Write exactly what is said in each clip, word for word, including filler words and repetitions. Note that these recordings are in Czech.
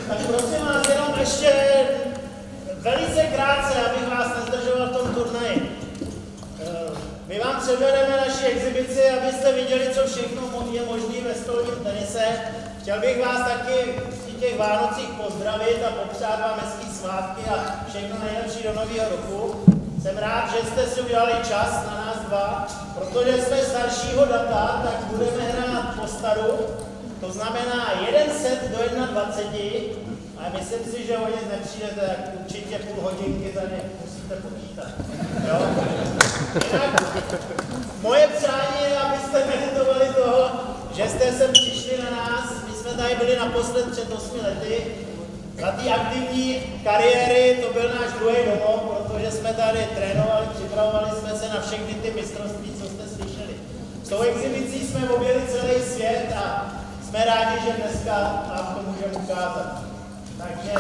Tak prosím vás, jenom ještě velice krátce, abych vás nezdržoval v tom turnaji. My vám předvedeme naši exibici, abyste viděli, co všechno je možné ve stolním tenise. Chtěl bych vás taky v těch Vánocích pozdravit a popřát vám hezký svátky a všechno nejlepší do nového roku. Jsem rád, že jste si udělali čas na nás dva, protože jsme staršího data, tak budeme hrát po staru. To znamená jeden set do dvaceti jedna, a myslím si, že o nic nepřijdete, tak určitě půl hodinky za ně musíte počítat. Jo? Jinak, moje přání je, abyste meditovali toho, že jste sem přišli na nás. My jsme tady byli naposled před osmi lety. Za té aktivní kariéry to byl náš druhý domov, protože jsme tady trénovali, připravovali jsme se na všechny ty mistrovství, co jste slyšeli. S tou exibicí jsme objeli celý svět a jsme rádi, že dneska vám to můžeme ukázat. Takže...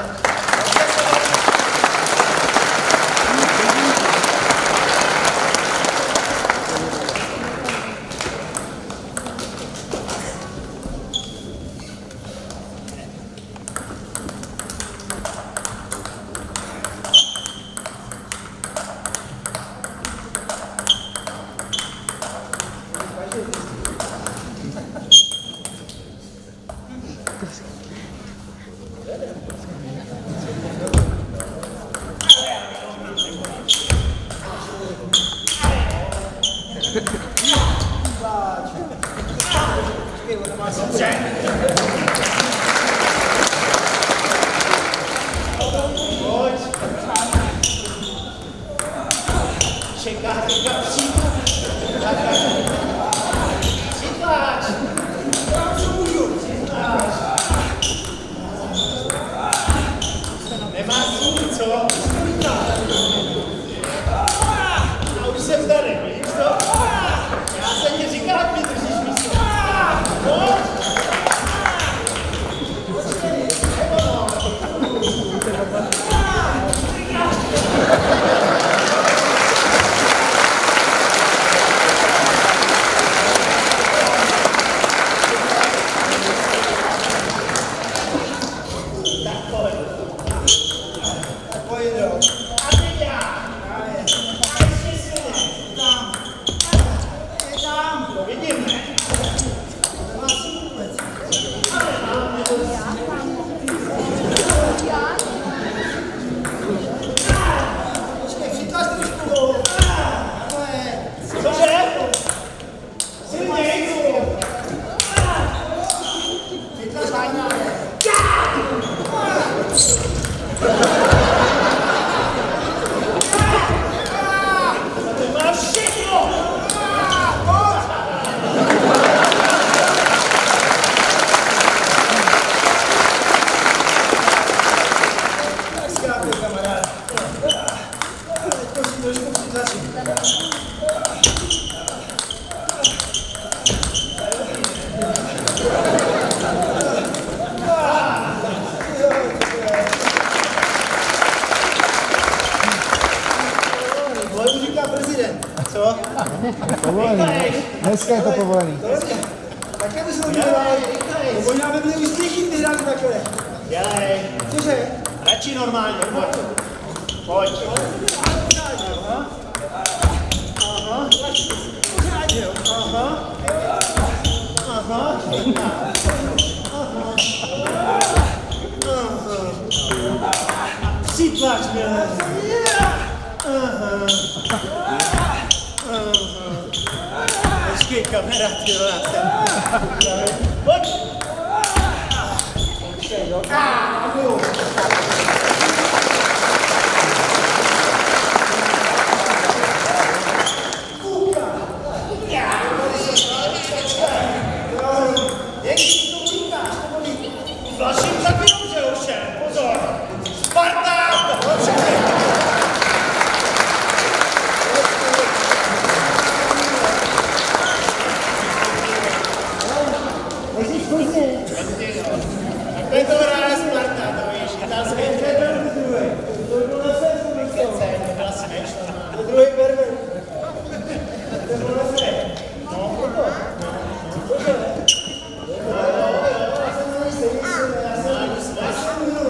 Dneska je to povolený. Také by se to dělali. Možná by byli úspěšní, ty hráli takhle. Dělej. Cože? Radši normálně, pojď. Pojď. Aha. Aha. Aha. Aha. Aha. Přitlač mě. Aha. Počkej, kamera, ty vole. Pojď! Flaším taky dobře, už je, pozor! Sparta! To hrála Sparta, to víš, italské trenér. To bylo na světku, Mikce, to byla směšná. To druhý berber. To bylo na světku. No, to. To to ne. Jo, jo, já jsem na ní stejný, já jsem na ní stejný.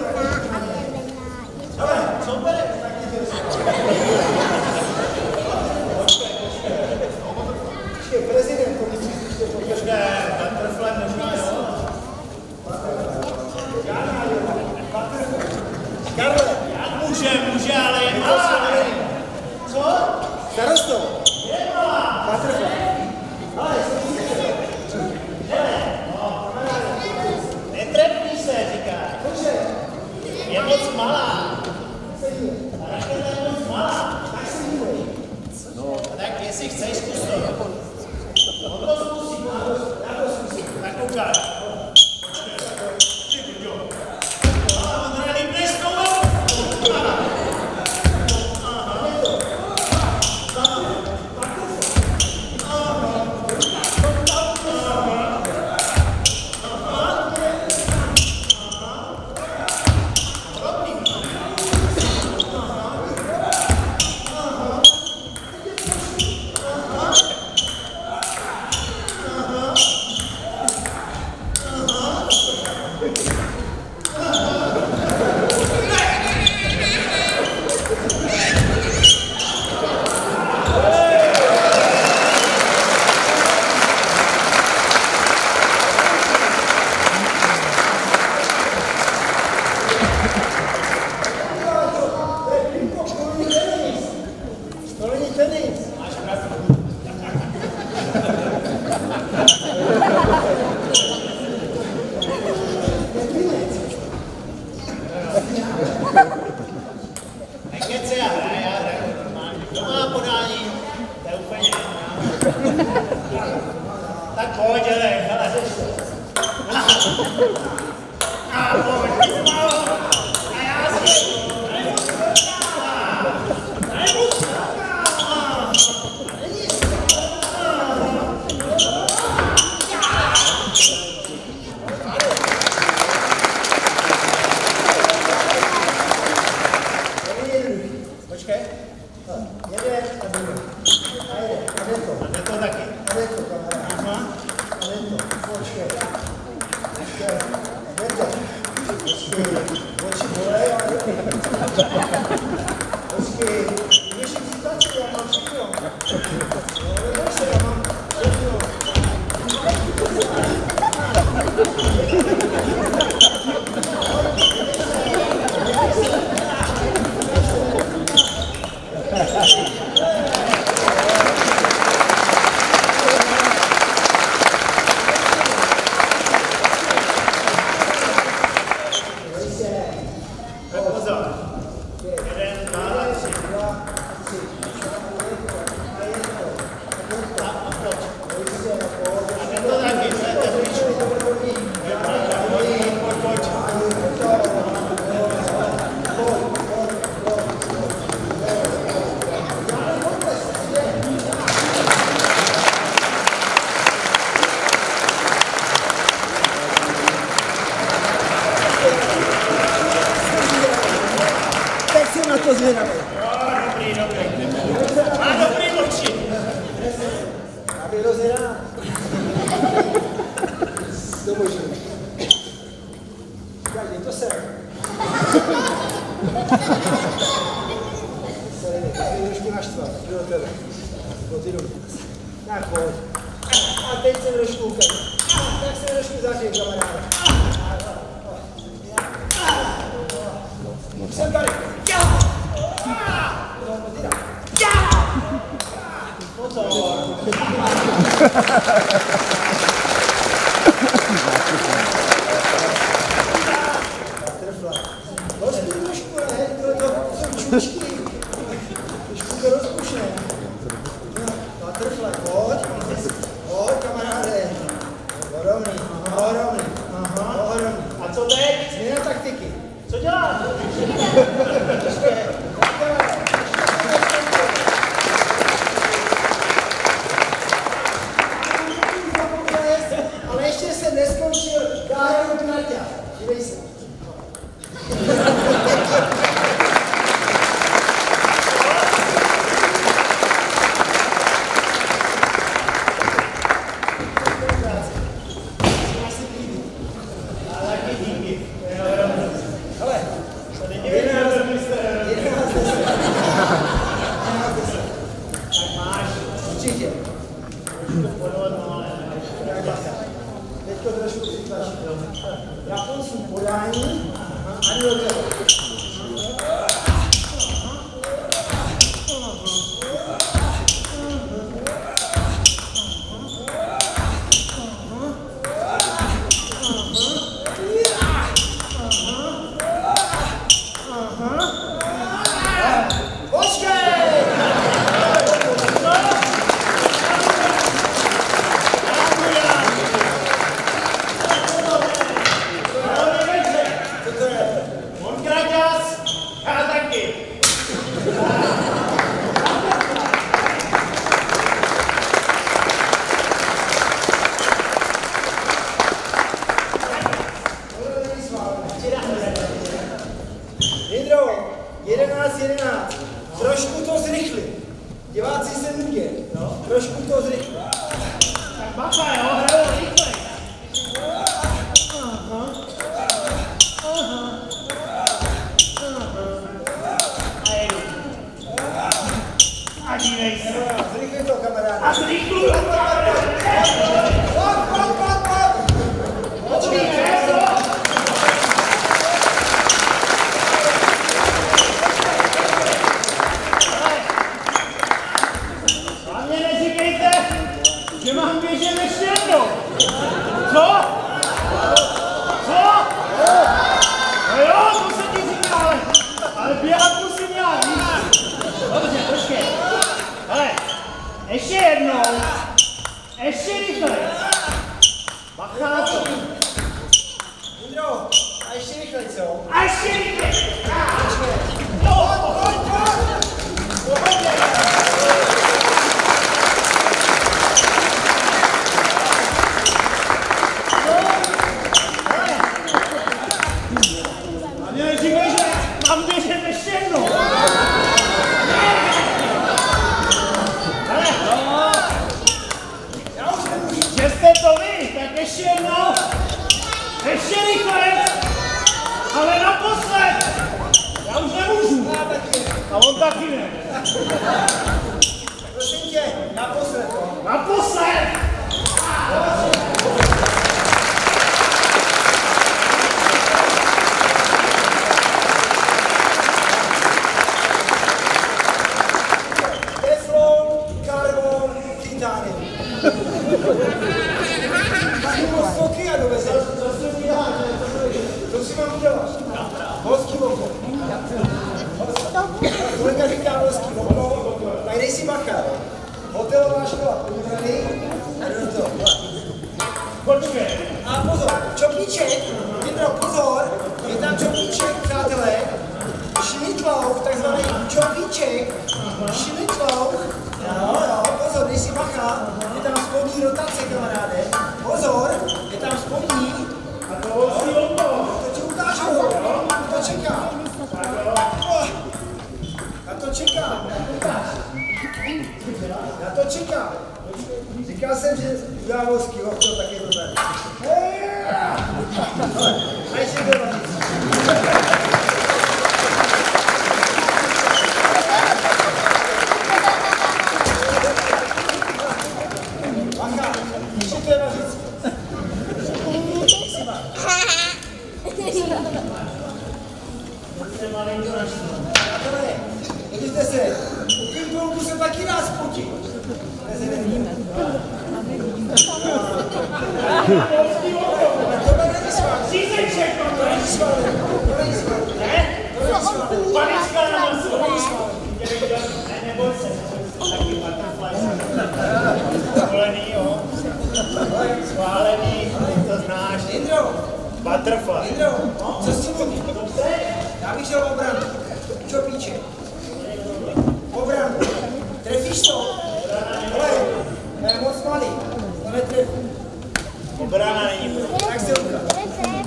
jedenáct jedenáct. Trošku to zrychli. Diváci se nudě. No. Trošku to zrychli. Tak bacha, jo, hrajou rychle. Aha. Aha. A jedu. A dívej se. Zrychli to, kamaráde. A zrychluju, kamaráde. Pojď, pojď, pojď, pojď. Počkej, co? Že mám běžet ještě jednou. Co? Co? No jo, to se ti říká, ale, ale běhat musím já, víš? Dobře, počkej. Hele, ještě jednou. Ještě rychle. Bacha na to. Jindro, a ještě rychle, co? A ještě rychle. No, pojď, pojď. Pohodě. Mám běžet ještě jednou. Hele, Já už nemůžu. že jste to vy, tak ještě jednou. Ještě rychle. Ale naposled. Já už nemůžu. Já taky. A on taky ne. Prosím tě, naposled. Naposled. Taky moc Nokia doveze. To si mám udělat. Hořký oko. Kolega říká hořký oko, tak dej si bacha. Hotelová škola, podívaný. A jdu do toho. Počkej. A pozor, čopíček, Jindro, pozor, je tam čopíček, přátelé. Šmitlouch, takzvaný čopíček. Šmitlouch. Jo, jo, pozor, dej si bacha. Je tam spodní rotace, kamaráde. Pozor, je tam spodní. A to hoří oko. To ti ukážu, to čekám. Já to čekám. Já to čekám. Říkal jsem, že udělám hořký oko, tak je to tady. A ještě to tady. Bacha, ještě to je na říct. Přátelé, vidíte se, u pingpongu se taky dá spotit. Tohle není svátný. Cízeček, To není svátný. To není svátný. ne? To není svátný. Panička na nás. To není svátný. Ne, neboj se. Taky butterfly. Schválený, jo. Schválený, to znáš. Jindro, Butterfly. Jindro, co s tím mluví? Já bych šel obranu. Čopíček. Obranu. Trefíš to? Hele, to je moc malý. To netrefí. Obrana není pro. Tak se ukáž.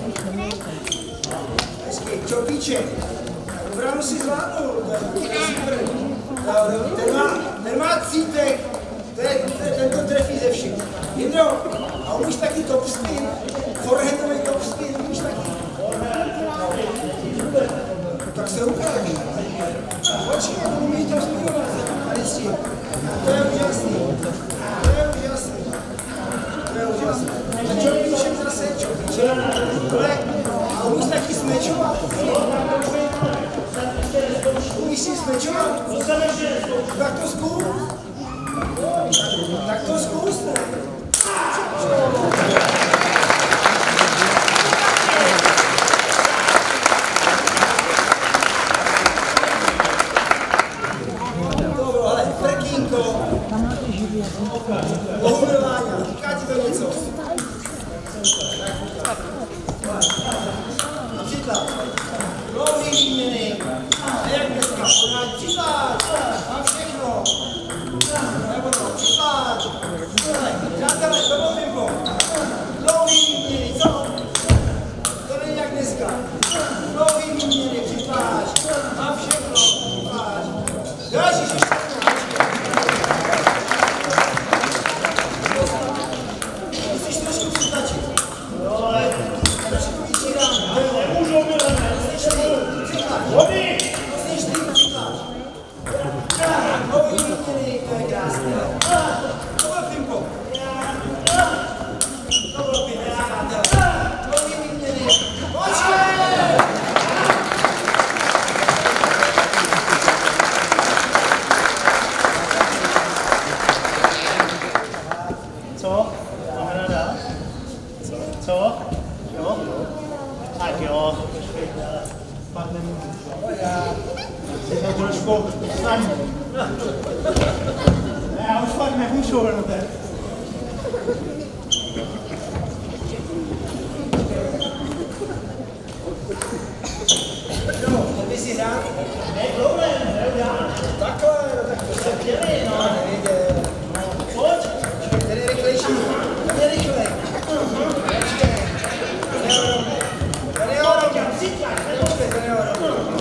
Hezky, čopíček. Obranu si zvládnul. To je super. Ten má, ten má cítek. To je, to je, ten to trefí ze všech. Jindro, a umíš taky top spin? Forehandový top spin, umíš taky? Tak se ukáž. Počkej, to umí to spinovat. Tady s tím. To je úžasný. To je úžasný. To je úžasný. A čopíček zase, čopíček. Tohle, a umíš taky smečovat? Umíš si smečovat? Tak to zkus. Tak to zkus, ne? Dobro, ale prkínko. Pohumrování, říká ti to něco? Například, dlouhý výměny, a jak dneska, podání příklad, mám všechno. Nebo to, příklad. Přátelé, to byl pingpong. Dlouhý výměny, co? To není jak dneska. Dlouhý výměny, příklad, mám všechno. Jo? Tak jo. Pak nemůžu. Je to trošku snadný. Ne, já už fakt nemůžu, no teď. No, aby si hrál. Ne, problém, neudělám. Takhle, no tak to se Dělej, no. nejde. Pojď. Ten je rychlejší. Ten je rychlej. Počkej. Ten je orovně. Počkej, ten je orovně.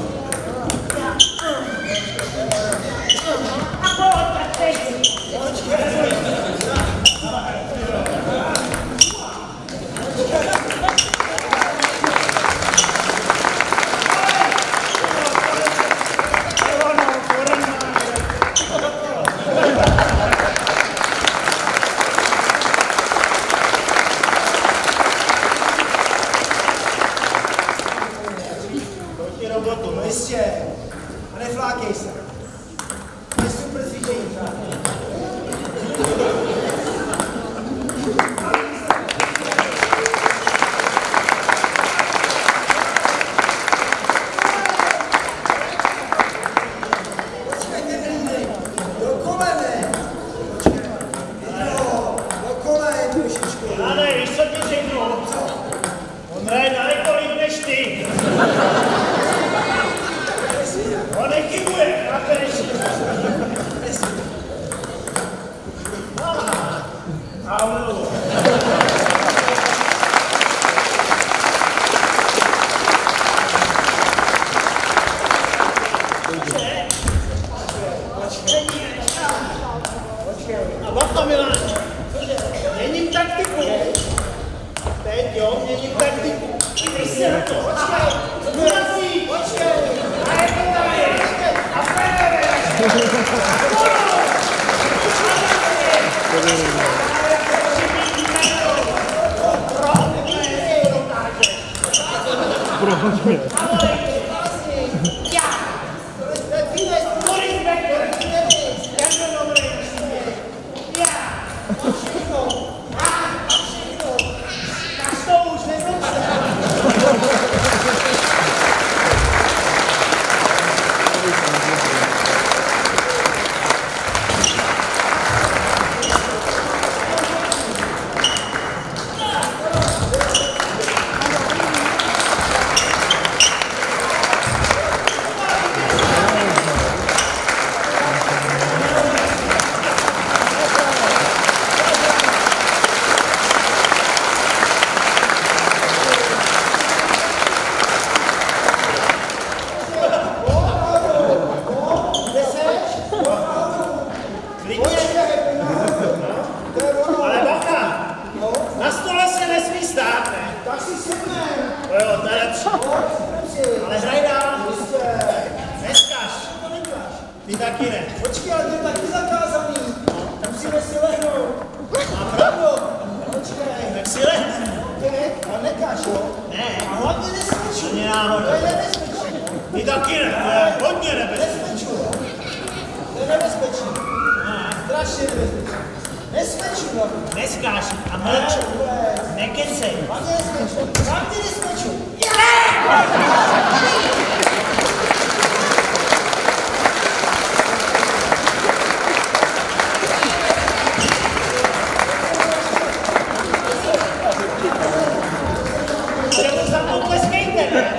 Robotu, Jistě. A neflákej se. To je super cvičení. Počkejte, Brindej. Do kolene. Počkej. Jo, do kolene trošičku. já ne, víš, co ti řeknu? On hraje daleko líp než ty. On nechybuje, chápeš? Aulu. A bacha, Miláč. Měním taktiku. Teď jo, měním taktiku. Když se na to, počkej. Důrazí, počkej. A je to tady. A férové. Proč mě? Ale bacha, na stole se nesmí stát, ne? Tak si sednem. To jo, to je lepší. Ale hraj dál. Neskaž. Ty taky ne. Počkej, ale to je taky zakázaný. Musíme si lehnout. Má pravdu. Počkej. Tak si lehne. Teď, ale nekaž, jo? Ne, A hlavně nesmeču. ani náhodou. To je nebezpečí. Ty taky ne, to je hodně nebezpečné. Nesmeču, jo? To je nebezpečí. Strašně nebezpečí. Nesmeču, jo? Neskáž a mlč. Nekecej. Hlavně nesmeču. Hlavně nesmeču. Čemu za to tleskejte, ne?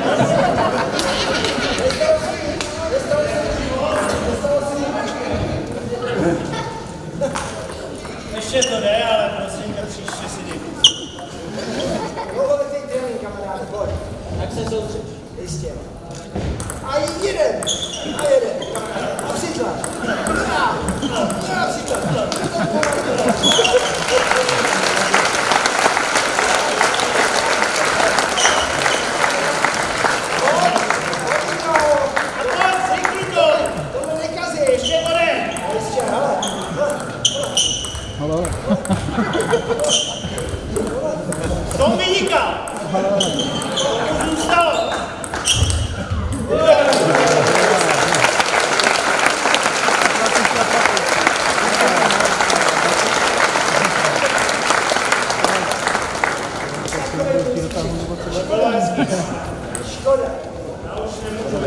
Ještě to jde, ale prosím tě, příště si dej. Dlouholetý trénink, kamaráde, pojď. Tak se soustřeď. Jistě. A jeden. A jeden. A přitlač. A, a přitlač. A pojď, řekni to! Tohle nekazíš. Ještě to jde! Jistě, hele. Halo. Dominika! Zůstalo! To bylo hezký. Škoda. Já už nemůžu.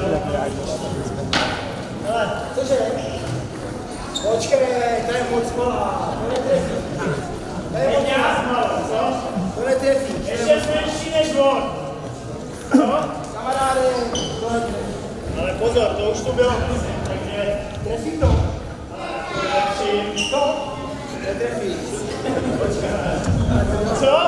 Hele, Cože? Počkej, to je moc malá. To netrefí. To je moc teď já malá. zmalu, co? To netrefí. Ještě menší než on. Co? Kamaráde, to netrefí. Ale pozor, to už tu bylo. Takže Trefí to. lepší. To netrefí. Co?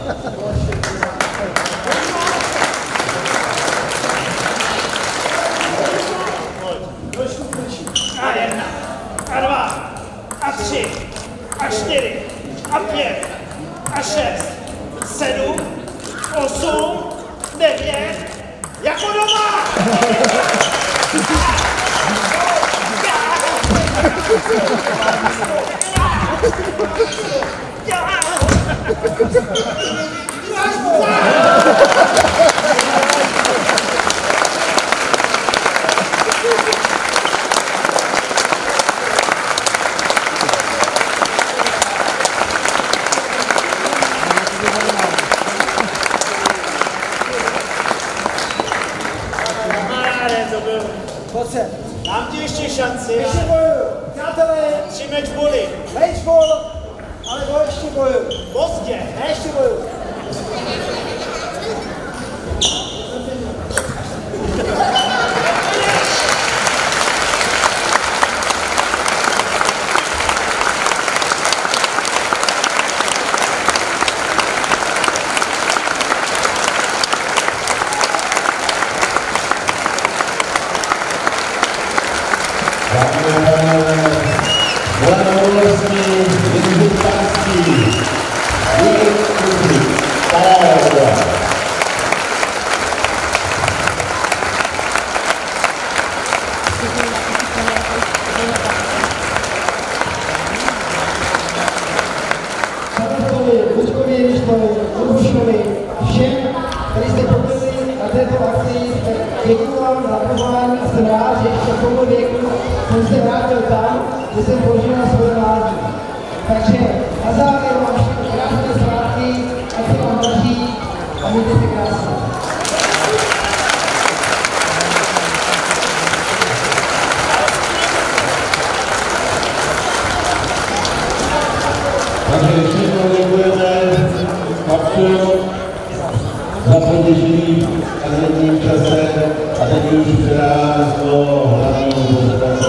Trošku klučí. A jedna, a dva, a tři, a čtyři, a pět, a šest, sedm, osm, devět, jako doma! Kamaráde, to byl. Pojď se. Dám ti ještě šanci. Ještě bojuju. Přátelé, Tři matchbally. baseball, ale bo ještě bojuju. Pozdě. Ne, ještě bojuju. Všem, kteří jste pobyli na této akci, děkuji vám za pozvání a jsem rád, že ještě v tomto věku jsem se vrátil tam, kde jsem požil na svoje mládí. Takže na závěr vám všem krásné svátky, ať se vám daří a mějte se krásně. Takže ještě jednou děkujeme Kapsu za poděžení a v jedním čase a teď už předám do hlavního